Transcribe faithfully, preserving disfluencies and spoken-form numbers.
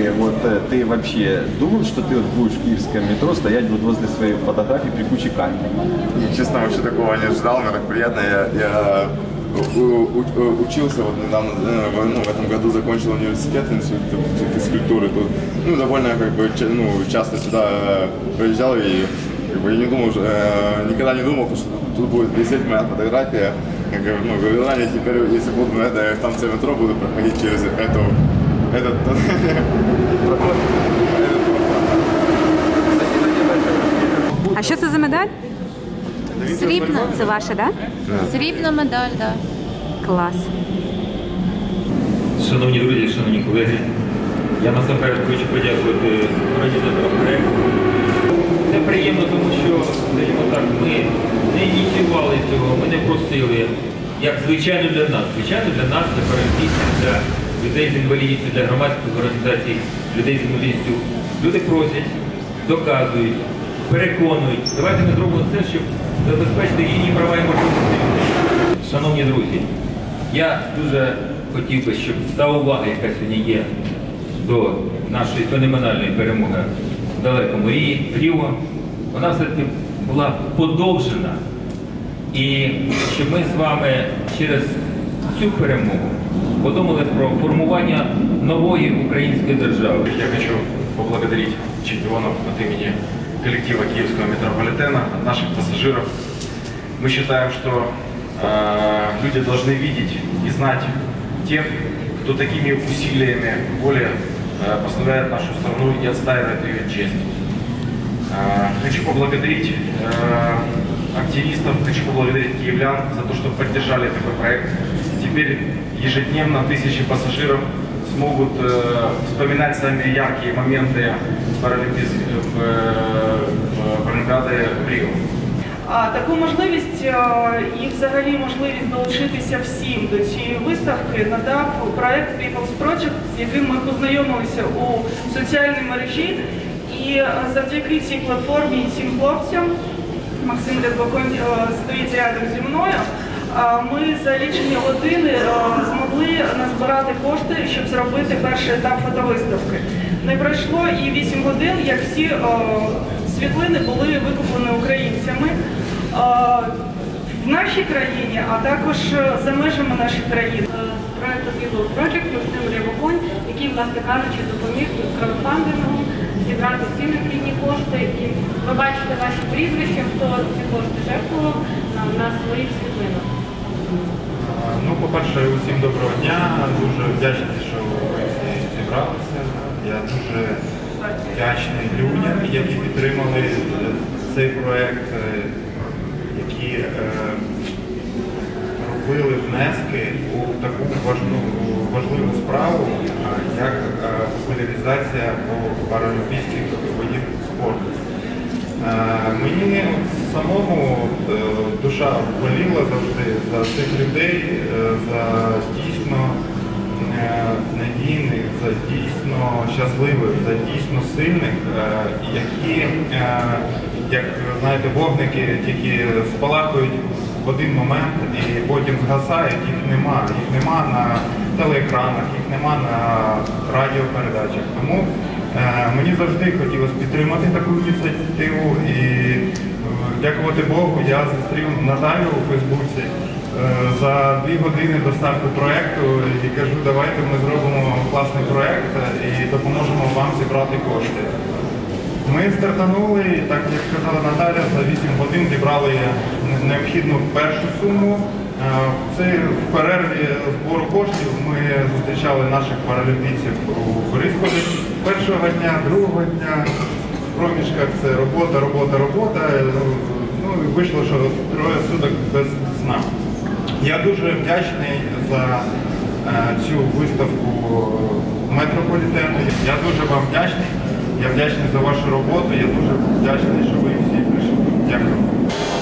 Скажи, вот ты вообще думал, что ты вот будешь в киевском метро стоять вот возле своей фотографии при куче камер? Честно, вообще такого не ожидал, мне так приятно. Я, я у, у, учился вот недавно, ну, в этом году закончил университет, институт физкультуры. Тут, ну, довольно как бы, ну, часто сюда приезжал и как бы, я не думал, э, никогда не думал, что тут будет висеть моя фотография. Как, ну, говорю, ранее теперь, если буду на этой станции метро, буду проходить через эту, этот проход. А що це за медаль? Срібна. Це ваша, так? Да? Срібна медаль, так. Да. Клас. Шановні друзі, шановні колеги, я насамперед хочу подякувати організаторам проєкту. Це приємно, тому що, скажімо так, ми не ініціювали цього, ми не просили, як звичайно для нас. Звичайно для нас, для паралімпійців, для людей з інвалідністю, для громадських організацій, людей з інвалідністю. Люди просять, доказують, переконують. Давайте ми зробимо все, щоб забезпечити рівні права і можливості людей. Шановні друзі, я дуже хотів би, щоб та увага, яка сьогодні є до нашої феноменальної перемоги в далекому Ріо, вона все-таки була подовжена. І щоб ми з вами через цю перемогу подумали про формування нової української держави. Я хочу поблагодарить чемпионов от имени коллектива Киевского метрополитена, наших пассажиров. Мы считаем, что э, люди должны видеть и знать тех, кто такими усилиями более э, поставляет нашу страну и отстаивает ее честь. Э, хочу поблагодарить э, активистов, хочу поблагодарить киевлян за то, что поддержали такой проект. Теперь ежедневно тысячи пассажиров смогут э, вспоминать самые яркие моменты Паралімпіади в Ріо. А таку можливість і взагалі можливість долучитися всім до цієї виставки надав проект People's Project, з яким ми познайомилися у соціальній мережі. І завдяки цій платформі і цим хлопцям, Максим Рядбаконь стоїть рядом зі мною, ми за лічені години змогли назбирати кошти, щоб зробити перший етап фотовиставки. Не пройшло і вісім годин, як всі світлини були викуплені українцями в нашій країні, а також за межами нашої країни. З проєкту People's Project Максим Рябоконь, який, власне кажучи, допоміг краудфандингу зібрати всі необхідні кошти. І ви бачите ваші прізвища, хто ці кошти жертвував нам на своїх світлинах. Ну, по-перше, усім доброго дня. Дуже вдячний, що ви всі зібралися. Я дуже вдячний людям, які підтримали цей проєкт, які е, робили внески у таку важливу, важливу справу, як е, популяризація паралімпійських видів спорту. Е, мені самому е, душа боліла завжди за цих людей, е, за дійсно надійних, за дійсно щасливих, за дійсно сильних, які, як знаєте, вогники тільки спалахують в один момент і потім згасають, їх нема. Їх нема на телеекранах, їх нема на радіопередачах. Тому мені завжди хотілося підтримати таку ініціативу і, дякувати Богу, я зустрів Наталю у Фейсбуці за дві години до старту проєкту і кажу, давайте ми зробимо класний проєкт і допоможемо вам зібрати кошти. Ми стартанули, так як сказала Наталя, за вісім годин зібрали необхідну першу суму. В перерві збору коштів ми зустрічали наших паралімпійців у Борисполі першого дня, другого дня. В проміжках це робота, робота, робота. Ну і вийшло, що троє суток без сна. Я дуже вдячний за е, цю виставку метрополітену. Я дуже вам вдячний. Я вдячний за вашу роботу. Я дуже вдячний, що ви всі прийшли. Дякую.